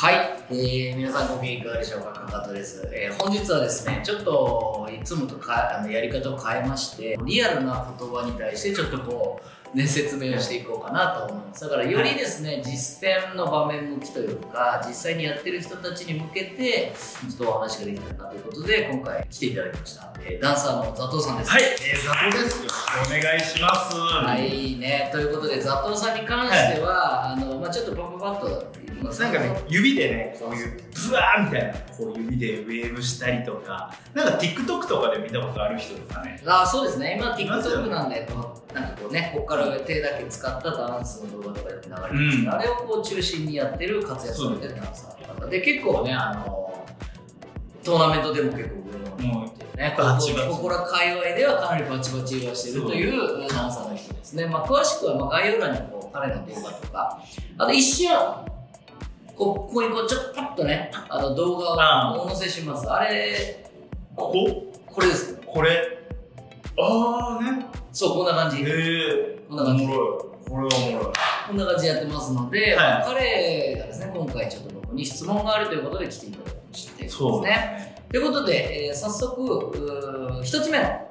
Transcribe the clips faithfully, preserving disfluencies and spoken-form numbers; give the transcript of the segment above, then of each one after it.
はい、えー、皆さんご機嫌いかがでしょうか。かかとです、えー、本日はですねちょっといつもとかあのやり方を変えまして、リアルな言葉に対してちょっとこう、ね、説明をしていこうかなと思います。だからよりですね実践の場面向きというか、実際にやってる人たちに向けてちょっとお話ができたらなということで今回来ていただきました、えー、ダンサーのザトウさんです。 はい、えー、ザトウです。よろしくお願いします。 はいね、ということでザトウさんに関しては、はい、あのまあ、ちょっとパパパッとなんかね、指でね、こういうブワーみたいな、こう指でウェーブしたりとか、なんか TikTok とかで見たことある人とかね。 ああ、そうですね。今 TikTok なんで、このなんかこうね、ここから手だけ使ったダンスの動画とかで流れてますけど、うん、あれをこう中心にやってる活躍されてるダンサーの方で、結構ね、あのトーナメントでも結構上の方にいってるね、ここら界隈ではかなりバチバチはしてるというダンサーの人ですね。まあ詳しくはまあ概要欄にこう彼の動画とか、あと一瞬ここにこうちょっとパッとね、あの動画をお載せします。あれ、 こここれですね。 これああね。 そう、こんな感じ。 へえ。 こんな感じ。 おもろい。これはおもろい。 こんな感じでやってますので、はい、彼がですね、今回ちょっと僕に質問があるということで来ていただきましてですね。ということで、えー、早速、一つ目の、はい、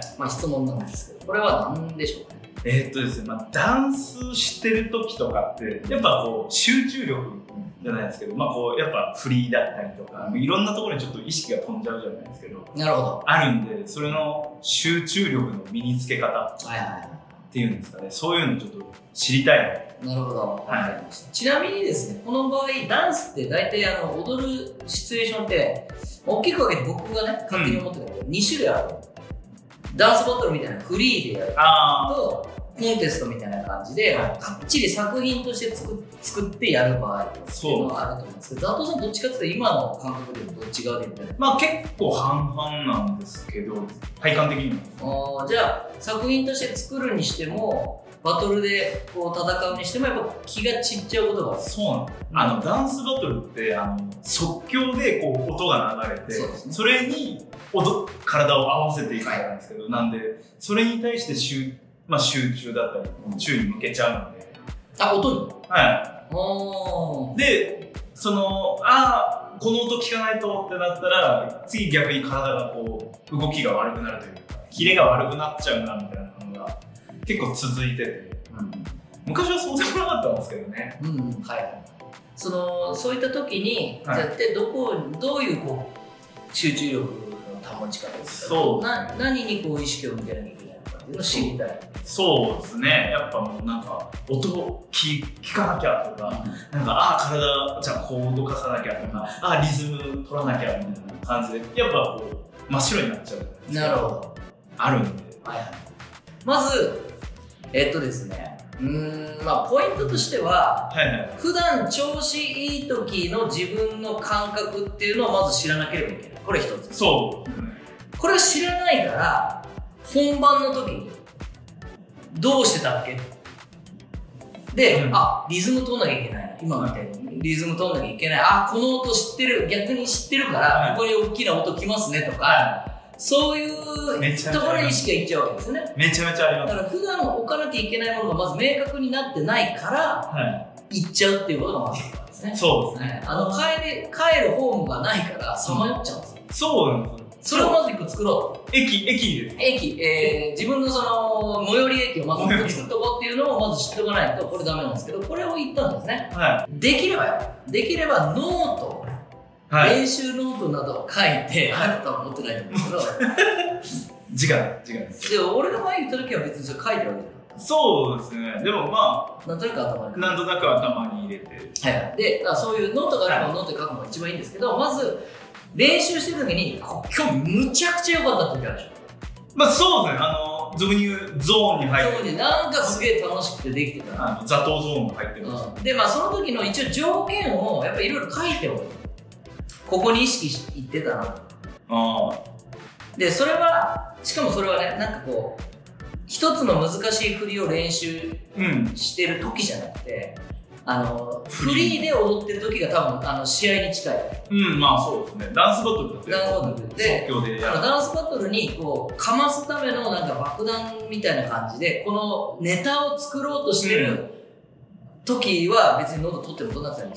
まあ質問なんですけど、これは何でしょうかね。 えーっとですね、まあ、ダンスしてる時とかって、やっぱこう、集中力じゃないですけど、まあこう、やっぱ振りだったりとか、いろんなところにちょっと意識が飛んじゃうじゃないですけど、 なるほど。 あるんで、それの集中力の身につけ方っていうんですかね、そういうのちょっと知りたいな。なるほど。わかりました。ちなみにですね、この場合、ダンスって大体あの、踊るシチュエーションって、大きく分けて僕がね、勝手に思ってるけど、に種類ある。ダンスバトルみたいなフリーでやると、コンテストみたいな感じで、かっちり作品として作作ってやる場合っていうのがあると思うんですけど、ザトウさんどっちかっていうと今の感覚でもどっち側で言ってる？ まあ結構半々なんですけど、体感的には。じゃあ作品として作るにしても、バトルでこう戦うにしてもやっぱ気が散っちゃうことがある。 そうなの。あのダンスバトルってあの即興でこう音が流れて、 そ,、ね、それに踊体を合わせていくんですけど、はい、なんでそれに対して集まあ集中だったり、注意向けちゃうので。 あ、音に？ はい。で、その、ああ、この音聞かないとってなったら、次逆に体がこう、動きが悪くなるというか、キレが悪くなっちゃうなみたいなのが結構続いてて、うん、昔はそうでもなかったんですけどね。 うん、うん、はい。その、そういった時に、はい、じゃあってどこ、どういうこう、集中力の保ち方ですか？そう。な、何にこう意識を向けなきゃいけないのかっていうのを知りたい。 そうですね。やっぱもうなんか音を聞かなきゃとか、うん、なんかああ体じゃあこう動かさなきゃとか、ああリズム取らなきゃみたいな感じで、やっぱこう真っ白になっちゃうじゃないですか。 なるほど。 あるんで。 はいはい。まずえっとですね、うーんまあポイントとしては、はいはい、普段調子いい時の自分の感覚っていうのをまず知らなければいけない。これ一つ。 そう。 これを知らないから本番の時にどうしてたっけで、うん、あ、リズム取んなきゃいけないな。今みたいにリズム取んなきゃいけない。あ、この音知ってる。逆に知ってるから、はい、ここに大きな音きますねとか、はい、そういうところに意識がいっちゃうわけですね。 めちゃめちゃあります。 だから普段置かなきゃいけないものがまず明確になってないから、はい、行っちゃうっていうことがまずあるんですね。 そうですね。 あの帰り、帰るホームがないからさまよっちゃうんですよ。 そうなんですよ。 それをまず一個作ろう。 駅、駅です。 駅、えー、自分のその、最寄り駅をまず作っとこうっていうのをまず知っておかないと、これダメなんですけど、これを言ったんですね。はい。できればよ。できればノート、はい、練習ノートなどを書いて、あなたは持ってないと思うんですけど、 時間、時間です。 でも俺が前言った時は別にそれ書いてるわけじゃない。 そうですね。でもまあ、 なんとなく頭に。 なんとなく頭に入れて。 はい。で、そういうノートがあればノートで書くのが一番いいんですけど、まず、練習してる時に、今日むちゃくちゃ良かった時あるでしょ。 まあそうですね、あの、俗に言うゾーンに入ってる。 ゾーンになんかすげえ楽しくてできてたな。 ザトウゾーンが入ってるんです、 うん、で、まあその時の一応条件をやっぱいろいろ書いておく。ここに意識いってたな。ああ。で、それは、しかもそれはね、なんかこう、一つの難しい振りを練習してる時じゃなくて、うん、あのフリーで踊ってる時が多分あの試合に近い。 うん、まあそうですね。ダンスバトルだってダンスバトルで、 即興でやる。 ダンスバトルにこうかますためのなんか爆弾みたいな感じで、このネタを作ろうとしてる時は別に喉取っても取んなくてもその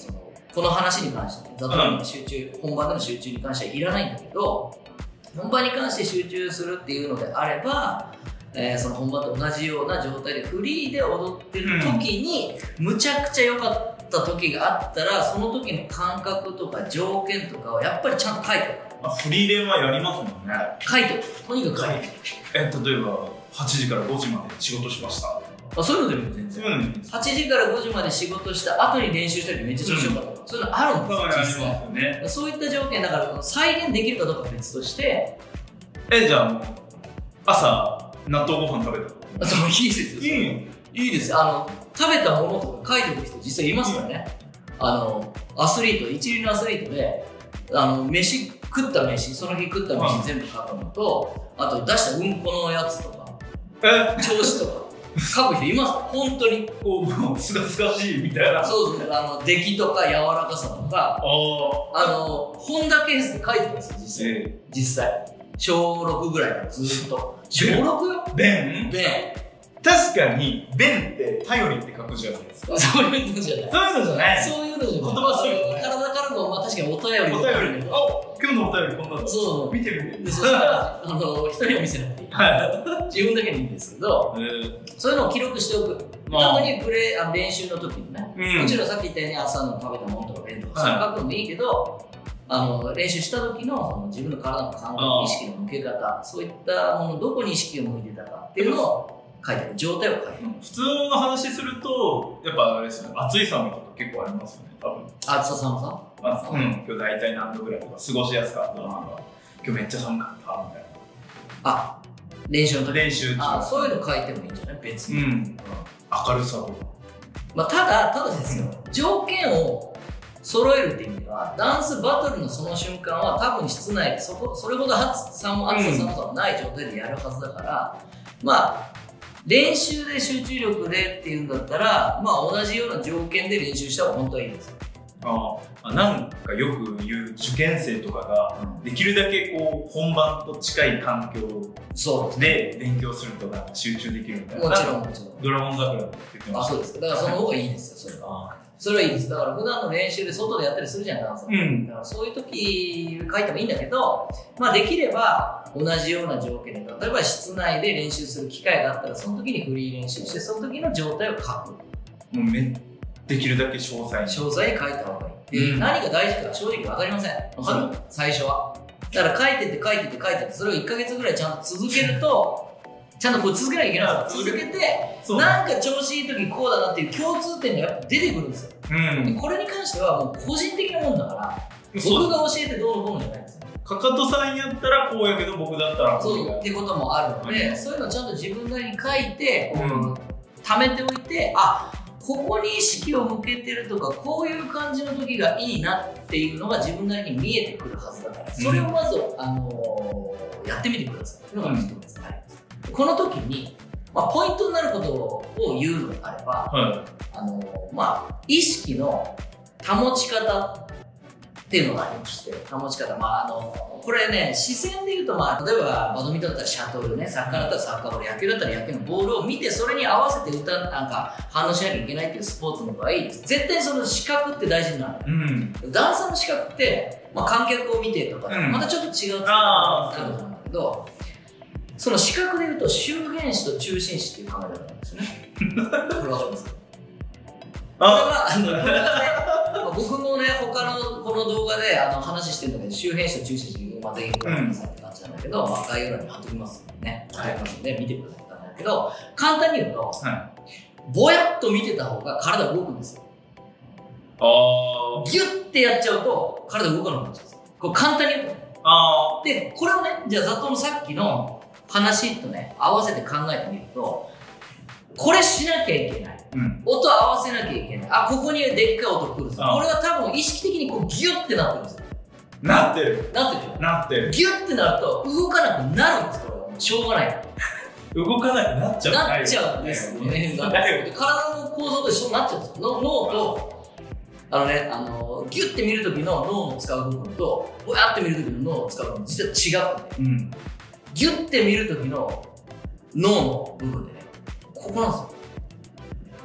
この話に関してね、ざっとの集中、本番での集中に関してはいらないんだけど、本番に関して集中するっていうのであれば、えー、その本番と同じような状態でフリーで踊ってる時に、うん、むちゃくちゃ良かった時があったら、その時の感覚とか条件とかはやっぱりちゃんと書いておく。 あ、フリー練はやりますもんね。 書いておく。とにかく書いておく。 え、例えばはちじからごじまで仕事しました。 あ、そういうのでも全然。うん、はちじからごじまで仕事した後に練習した時めっちゃ調子よかったとか、うん、そういうのあるんですよ、実際。ね、そういった条件だから再現できるかどうかは別として。 え、じゃあもう朝納豆ご飯食べた。 あ、でもいいですよ。いい、いいですよ。あの食べたものとか書いておく人実際いますからね。うん、あのアスリート、一流のアスリートで、あの飯食った飯、その日食った飯全部書くのと、あと出したうんこのやつとか、 え、 調子とか。書く人いますか？本当にこうすがすがしいみたいな。 そうそう、あの出来とか柔らかさとか、あの本田ケースで書いてますよ実際。えー、実際小ろくぐらいからずっと小ろくよ。 弁弁確かに弁って頼りって書くじゃないですか。 そういうのじゃない。 そういうのじゃない。 そういうのじゃない。 言葉そういう体からの、まあ確かにお便りお便り。あ、今日のお便りこんなの。 そう、 見てみて。 で、そうあの人には見せなくていい。はい。自分だけでいいんですけど、そういうのを記録しておく。たまにプレー、練習の時にね、もちろんさっき言ったように朝の食べたものとか弁とかそういうの書くのもいいけど、あの練習した時のその自分の体の感覚、意識の向け方、そういったものどこに意識を向いてたかっていうのを書いてある、状態を書いてある。 普通の話すると、やっぱあれですよね、暑い寒いとか結構ありますよね、多分。 暑さ寒さ？ あ、うん、今日大体何度ぐらいとか、過ごしやすかったとか、今日めっちゃ寒かったみたいな。 あ、練習の時。 練習中。 あ、そういうの書いてもいいんじゃない？別に。うん。 明るさとか。 まあ、ただ、ただですよ、条件を揃えるっていう意味では、ダンスバトルのその瞬間は多分室内でそこ、それほど暑さ寒さ寒さはない状態でやるはずだから、まあ、練習で集中力でっていうんだったら、まあ同じような条件で練習した方が本当はいいですよ。 ああ、なんかよく言う受験生とかが、できるだけこう本番と近い環境で勉強するとか集中できるみたいな。 もちろんもちろん。 ドラゴン桜って言ってました。 あ、そうですか。だからその方がいいですよ、それは。それはいいです。だから普段の練習で外でやったりするじゃん、ダンス。うん。だからそういう時書いてもいいんだけど、まあできれば同じような条件で、例えば室内で練習する機会があったら、その時にフリー練習して、その時の状態を書く。 もうめできるだけ詳細に。 詳細に書いた方がいい。で、うん、何が大事か正直分かりません。わかる？最初は。だから書いてって書いてって書いてって、それをいっかげつぐらいちゃんと続けると、ちゃんとこう続けなきゃいけないんですよ。続けて、なんか調子いい時こうだなっていう共通点がやっぱ出てくるんですよ。うん、でこれに関してはもう個人的なもんだから、僕が教えてどうのこうのじゃないんですよ。 かかとさんやったらこうやけど僕だったらこうそうってこともあるので、うん、そういうのをちゃんと自分なりに書いて、うん、貯めておいて、あ、ここに意識を向けてるとか、こういう感じの時がいいなっていうのが自分なりに見えてくるはずだから、それをまず、うん、あのー、やってみてくださいっていうのが一つです、うん、この時に、まあ、ポイントになることを言うのであれば、はい、あのー、まあ、意識の保ち方っていうのがありまして、保ち方、まあ、あのこれね、視線で言うと、まあ、例えばバドミントンだったらシャトルね、サッカーだったらサッカーボール、野球だったら野球のボールを見て、それに合わせて歌なんか反応しなきゃいけないっていうスポーツの場合、絶対その視覚って大事になる、うん、ダンサーの視覚って、まあ、観客を見てとか、うん、またちょっと違う使い方になると思うんだけど、その視覚で言うと周辺子と中心子っていう考え方なんですよね。これ分かりますか？これはあの僕もね、他のこの動画であの話してるんだけど、周辺子と中心子、まあ、ぜひご覧くださいって感じなんだけど、うん、まあ、概要欄に貼っておきますんでね、貼っておきますんで見てくださったんだけど、簡単に言うと、はい、ぼやっと見てた方が体動くんですよ。あギュッてやっちゃうと体動かなくなっちゃうんですよ。これ簡単に言うとね。あで、これをね、じゃあざっとのさっきの話とね、合わせて考えてみると、これしなきゃいけない。うん、音合わせなきゃいけない。あ、ここにでっかい音来るぞ。これは多分意識的にこうギュッてなってるんですよ。 なってる。 なってる。 なってる。 ギュッてなると動かなくなるんです。これはもうしょうがない。 動かなくなっちゃう。 なっちゃうんですよね。体の構造と一緒になっちゃうんですよ。脳と、あのね、あのギュッて見るときの脳の使う部分と、ぼやって見るときの脳を使う部分実は違う、うん。ギュッて見るときの脳の部分でね、ここなんですよ。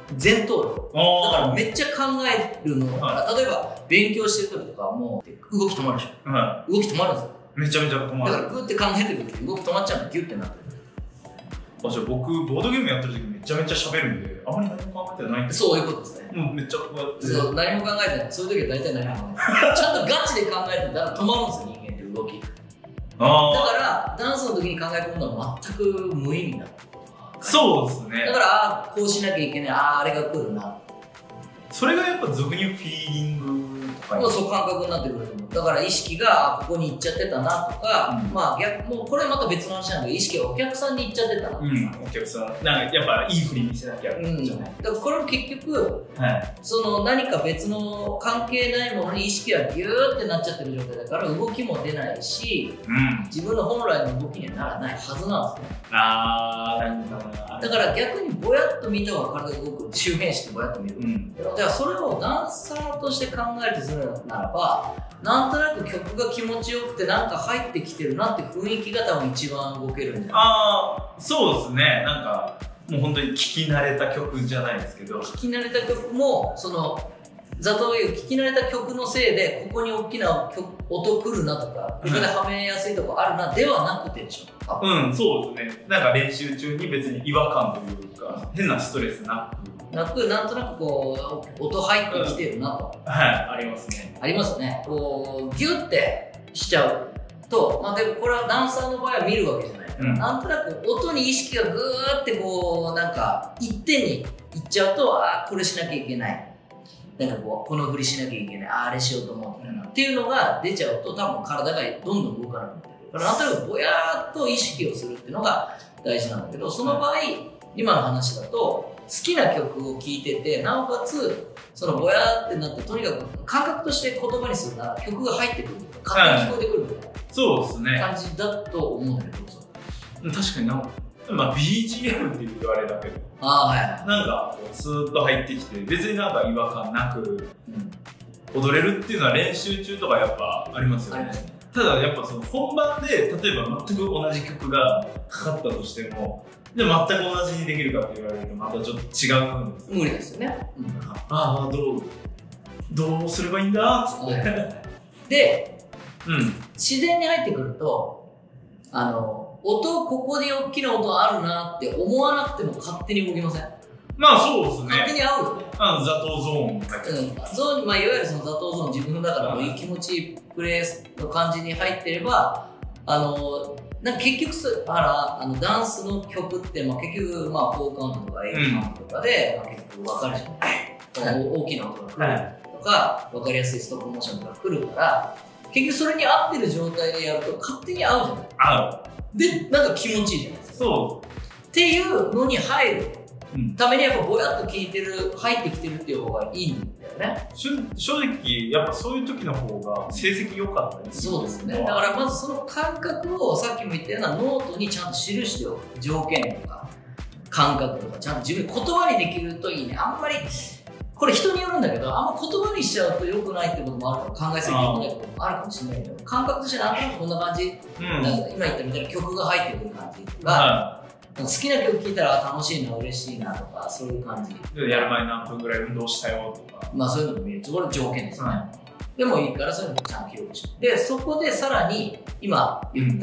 前頭葉。だからめっちゃ考えるのから、はい、例えば勉強してる時とかもう動き止まるでしょ、はい、動き止まるんですよ。 めちゃめちゃ止まる。 だからグーって考えてる時動き止まっちゃうんでギュッてなってる。 あ、じゃあ僕ボードゲームやってる時めちゃめちゃ喋るんであまり何も考えてないんです。 そういうことですね。 もうめっちゃこうやって。 そう、何も考えてない。そういう時は大体何も考えてない。ちゃんとガチで考えてたら止まるんですよ、人間って動き。あだからダンスの時に考え込むのは全く無意味な。 そうですね。 だからああこうしなきゃいけない、あああれが来るな。 それがやっぱ俗に言うフィーリングとか。 そう感覚になってくると思う。だから意識がここに行っちゃってたなとか、うん、まあ逆もうこれまた別の話なんだけど意識がお客さんに行っちゃってたなとか、うん、 お客さんなんかやっぱいい振り見せなきゃじゃない、うん、だからこれも結局、はい、その何か別の関係ないものに意識がギューってなっちゃってる状態だから動きも出ないし、うん、自分の本来の動きにはならないはずなんですね。 あーなんだな。 だから逆にぼやっと見た方が体が動く、周辺してぼやっと見る、うん、だからそれをダンサーとして考えるとするならばなんとなく曲が気持ちよくてなんか入ってきてるなって雰囲気が多分一番動けるんじゃない。 ああそうですね。なんかもう本当に聴き慣れた曲じゃないですけど聴き慣れた曲もそのざっと言う聴き慣れた曲のせいでここに大きな曲音くるなとかここではめやすいとこあるなではなくてでしょ。 うんそうですね。なんか練習中に別に違和感というか変なストレスなくなく、なんとなくこう音入ってきてるなと、 うん、はいありますね。 ありますね。こうギュッてしちゃうと、まあでもこれはダンサーの場合は見るわけじゃないから、うん、なんとなく音に意識がグーってこうなんか一点にいっちゃうと、ああこれしなきゃいけない、なんかこうこの振りしなきゃいけない、あああれしようと思ってるなっていうのが出ちゃうと多分体がどんどん動かなくなってくるから、なんとなくぼやーっと意識をするっていうのが大事なんだけど、その場合今の話だと好きな曲を聴いててなおかつそのぼやーってなってとにかく感覚として言葉にするなら曲が入ってくる勝手に聞こえてくるみたいな、はい、そうですね感じだと思うんだけど、 確かになんか、まあ、ビージーエム っていうとあれだけどあ、はいはい、 なんかこうスーッと入ってきて別になんか違和感なく踊れるっていうのは練習中とかやっぱありますよね。ただやっぱその本番で例えば全く同じ曲がかかったとしてもで全く同じにできるかって言われるとまたちょっと違うんですよ。 無理ですよね、うん、 ああどうどうすればいいんだっつってで、うん、自然に入ってくるとあの音ここに大きな音あるなって思わなくても勝手に動きません？ まあそうですね。 勝手に合うよね。 あの座頭ゾーン、うん、 ゾーン、まあ、いわゆるその座頭ゾーン自分の中でも気持ちいいプレイスの感じに入ってればあのなんか結局あらあのダンスの曲って、まあ、結局、まあ、フォーカウントとかエイトカウントとかで、まあ、結局分かるじゃない、はい、大きな音が来るとか、はい、分かりやすいストップモーションとか来るから結局それに合ってる状態でやると勝手に合うじゃない。 合うでなんか気持ちいいじゃないですか。 そうっていうのに入るためにやっぱぼやっと聞いてる入ってきてるっていう方がいいんだよね。 正直やっぱそういう時の方が成績良かったりする。 そうですね。だからまずその感覚をさっきも言ったようなノートにちゃんと記しておく条件とか感覚とかちゃんと自分で言葉にできるといいね。あんまりこれ人によるんだけどあんま言葉にしちゃうと良くないってこともあるから考えすぎて良くないこともあるかもしれないけど感覚としてなんとなくこんな感じ、うん、なんか今言ったみたいな曲が入ってくる感じとか、うん、好きな曲聴いたら楽しいな嬉しいなとかそういう感じやる前何分ぐらい運動したよとかまあそういうのも見るとこれ条件ですね、うん、でもいいからそういうのもちゃんと記録してでそこでさらに今言った、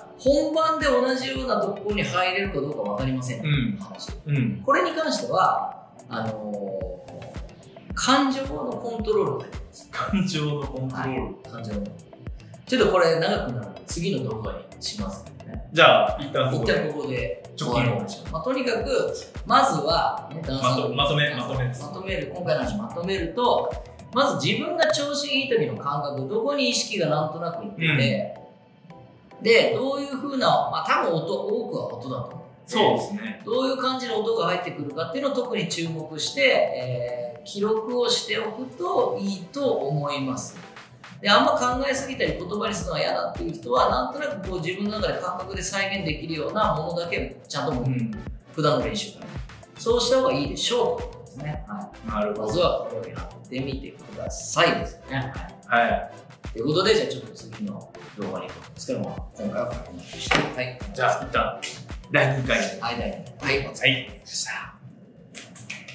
うん、本番で同じようなところに入れるかどうか分かりませんっていう話、うん、これに関してはあのー、感情のコントロールが入ってます。 感情のコントロール、はい、 感情のちょっとこれ長くなるので次の動画にしますけどね。 じゃあ一旦ここで一旦ここで終わりましょう。まあ、とにかくまずは、ね、ダンサーまとめまとめまとめる今回の話まとめるとまず自分が調子いい時の感覚どこに意識がなんとなくいってて、うん、でどういう風なまあ多分音多くは音だと思う。 そうですね。 どういう感じの音が入ってくるかっていうのを特に注目して、えー、記録をしておくといいと思います。であんま考えすぎたり言葉にするのは嫌だっていう人はなんとなくこう自分の中で感覚で再現できるようなものだけちゃんと持って、うん、普段の練習からそうした方がいいでしょうということですね。はい、なるほど。まずはこれをやってみてくださいですね。はい。はい、ということでじゃあちょっと次の動画に行くんですけども今回はここまでして、はい、 じゃあ一旦だいにかいはいだいにかいはいお疲れ様でした。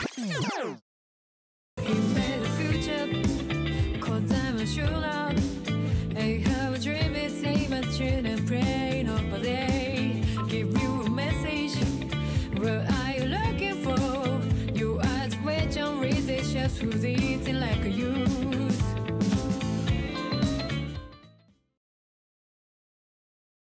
Imagine the future, 'cause I'm unsure now. I have a dream, it's a machine and pray nobody give you a message. What are you looking for? You ask question, read it just through the eating like a use.